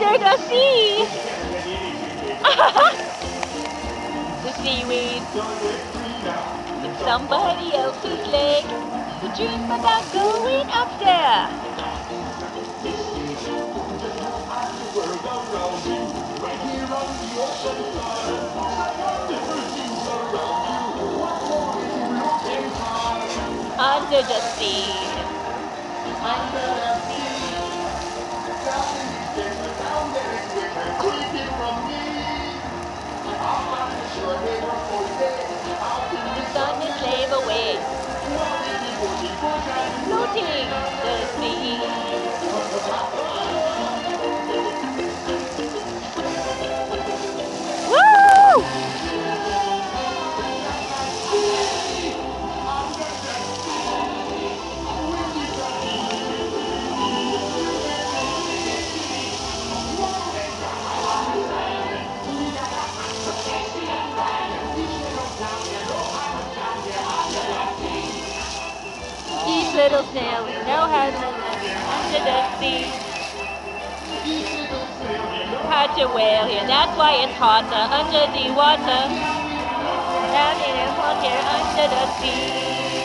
under the sea. The seaweed. It's somebody else's leg. The dream about going up there. Under the sea. Under the sea. The sun is slave away. Floating the sea. Woo! Each little snail now has under the sea. Hard to wear here, that's why it's hotter under the water. Down in the water under the sea.